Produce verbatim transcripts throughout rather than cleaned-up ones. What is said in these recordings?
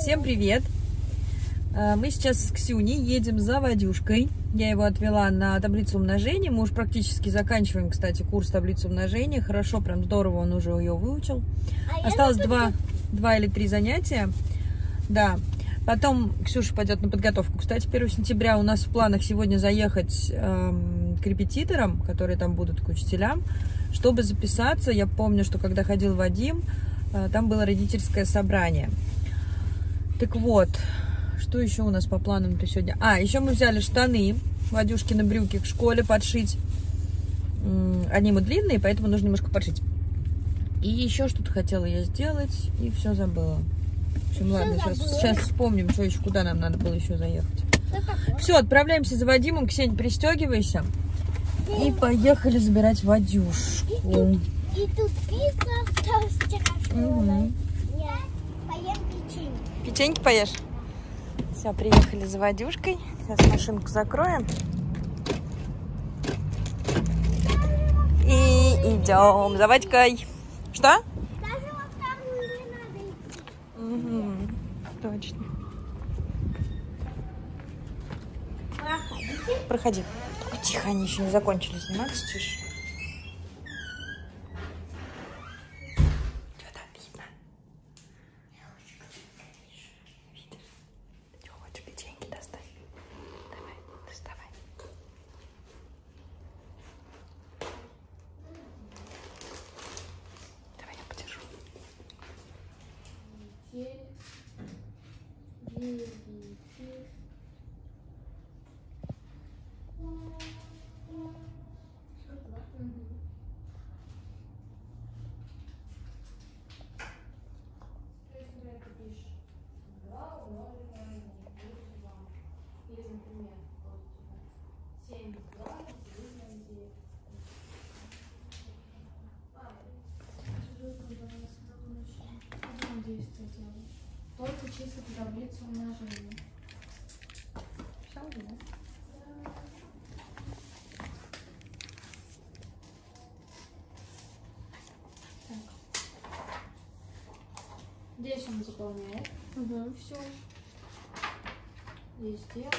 Всем привет! Мы сейчас с Ксюней едем за Вадюшкой. Я его отвела на таблицу умножения. Мы уже практически заканчиваем, кстати, курс таблицы умножения. Хорошо, прям здорово, он уже ее выучил. А Осталось два, два или три занятия. Да. Потом Ксюша пойдет на подготовку. Кстати, первого сентября у нас в планах сегодня заехать эм, к репетиторам, которые там будут, к учителям, чтобы записаться. Я помню, что когда ходил Вадим, э, там было родительское собрание. Так вот, что еще у нас по планам-то сегодня? А, еще мы взяли штаны, Вадюшкины брюки к школе подшить. Они мы длинные, поэтому нужно немножко подшить. И еще что-то хотела я сделать, и все забыла. В общем, ладно, сейчас, сейчас вспомним, что еще, куда нам надо было еще заехать. Все, отправляемся за Вадимом. Ксень, пристегивайся. И поехали забирать Вадюшку. И тут, и тут пицца осталась вчера. Угу. Я поем печенье. Печеньки поешь? Все, приехали за Вадюшкой. Сейчас машинку закроем. И идем за Вадькой. Что? Даже во вторую не надо идти. Угу. Точно. Проходите. Проходи. Только тихо, они еще не закончили сниматься, тише. Что там видно? Видишь? Ты что, хочешь печеньки достать? Давай, доставай. Давай я подержу. Только чисто по таблице умножения. Все, да? Так. Здесь он заполняет. Угу. Все. Здесь делаем.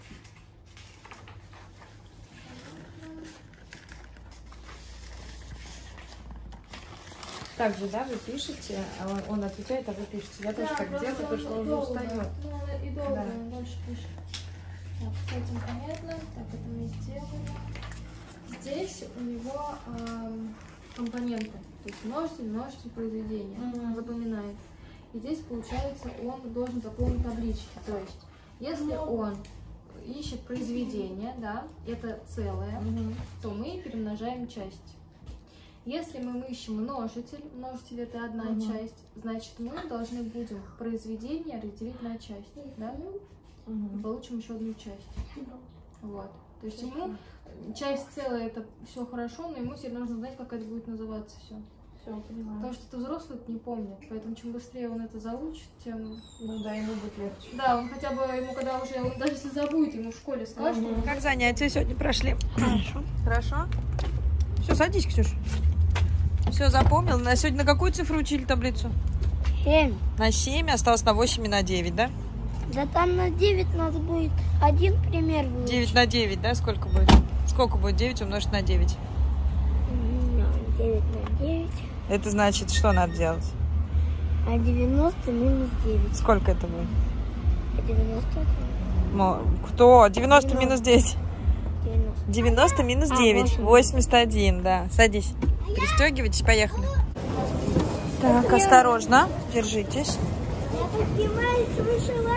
Так же, да, вы пишете, а он, он отвечает, а вы пишете. Я тоже Да, так делаю, потому что он уже устает. Ну, и долго, Да. он дальше пишет. Так, с этим понятно. Так, это мы сделали. Здесь у него эм, компоненты. То есть множитель, множитель, произведения. Mm-hmm. Он запоминает. И здесь, получается, он должен заполнить таблички. То есть, если mm-hmm. он ищет произведение, да, это целое, mm-hmm. то мы перемножаем часть. Если мы ищем множитель, множитель это одна угу. часть, значит мы должны будем произведение разделить на часть, да? Угу. И получим еще одну часть. Вот. То есть ему часть целая это все хорошо, но ему теперь нужно знать, как это будет называться все. Все, понимаю. Потому что это взрослый не помнит, поэтому чем быстрее он это заучит, тем... Ну да, ему будет легче. Да, он хотя бы, ему когда уже, он даже если забудет, ему в школе скажут. Угу. Как занятия сегодня прошли? Хорошо. Хорошо? Все, садись, Ксюш. Все, запомнил. На сегодня на какую цифру учили таблицу? Семь. На семь, осталось на восемь и на девять, да? Да там на девять надо будет один пример выучить. девять на девять, да? Сколько будет? Сколько будет девять умножить на девять? девять на девять. Это значит, что надо делать? А девяносто минус девять. Сколько это будет? А девяносто? Кто? девяносто минус девять. девяносто. девяносто минус девять. восемьдесят один, да. Садись. Пристегивайтесь, поехали. Так, осторожно. Держитесь. Я поднимаюсь вышла.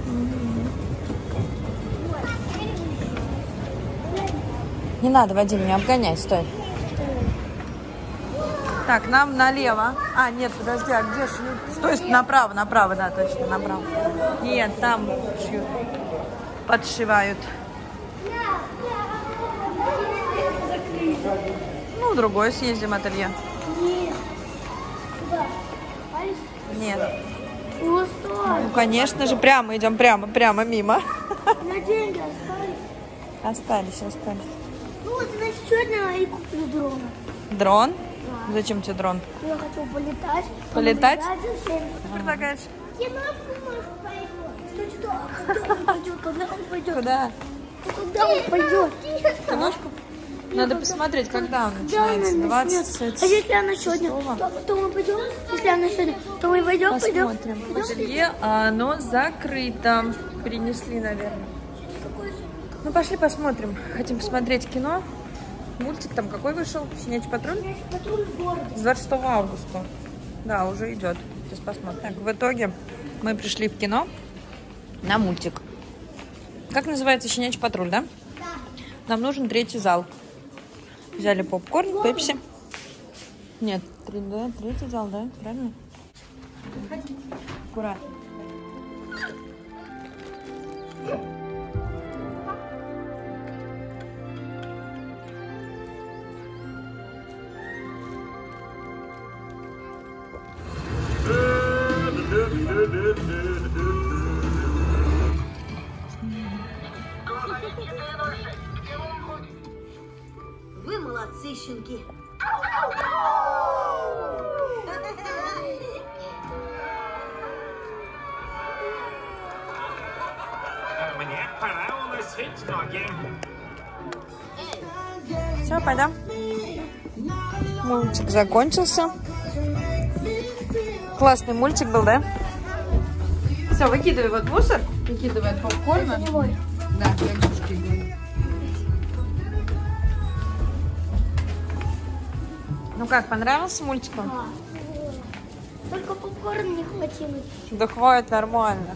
Не надо, Вадим, не обгоняй, стой. Так, нам налево. А, нет, подожди, а где шьют? Стой, направо, направо, да, точно, направо. Нет, там шьют. Подшивают. Ну, в другое съездим ателье. Нет. Куда? Нет. Ну, Ну, конечно же, прямо идем, прямо, прямо мимо. на деньги остались. Остались, остались. Ну вот, значит, сегодня я и куплю дрона. Дрон? Да. Зачем тебе дрон? Я хочу полетать. Полетать? Полетать за семь. Предлагаешь? кино пойдет. Куда он пойдет? Куда он пойдет? Куда? Куда он пойдет? Киношку? Надо посмотреть, когда он Да, начинается. она двадцать. начнется. А если она сегодня, то, то мы пойдем? Если она сегодня, то мы пойдем, пойдем. Посмотрим. Ателье, а оно закрыто. Перенесли, наверное. Ну, пошли посмотрим. Хотим посмотреть кино. Мультик там какой вышел? Щенячий патруль? Патруль в городе. С двадцать шестого августа. Да, уже идет. Сейчас посмотрим. Так, в итоге мы пришли в кино на мультик. Как называется «Щенячий патруль», да? Да. Нам нужен третий зал. Взяли попкорн, пепси. Нет, три, да, третий зал, да? Правильно? Аккуратно. Вы молодцы, щенки. Мне пора уносить ноги. Все, пойдем. Мультик закончился. Классный мультик был, да? Все, выкидывай вот мусор. Выкидывай от попкорна. Да, для игрушки. Ну как, понравился мультик вам? Только попкорн не хватило. Да хватит, нормально.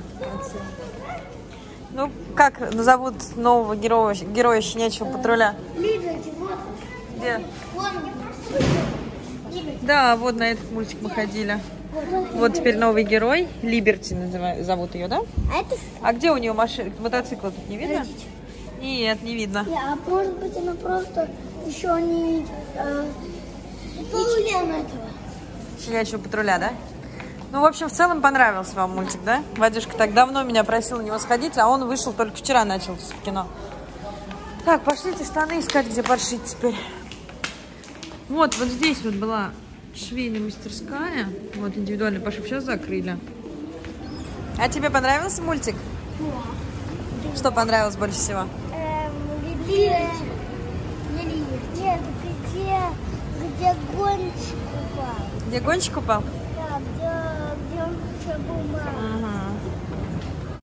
Ну, как зовут нового героя, героя щенячьего патруля? Либерти, вот. Где? Вон. Да, вот на этот мультик мы ходили. Вот теперь новый герой. Либерти называют, зовут ее, да? А это... А где у нее машина? Мотоцикла тут не видно? Подождите. Нет, не видно. А может быть она просто еще не, э, не член этого. Щенячьего патруля, да? Ну, в общем, в целом понравился вам мультик, да? Вадюшка так давно меня просил на него сходить, а он вышел только вчера, начался в кино. Так, пошлите штаны искать, где подшить теперь. Вот, вот здесь вот была швейная мастерская. Вот, индивидуальный пошив. Сейчас закрыли. А тебе понравился мультик? Да. Что понравилось больше всего? Эм, где... Нет, где... Где гонщик упал. Где гонщик упал? Да, где, где он еще был маленький. Угу.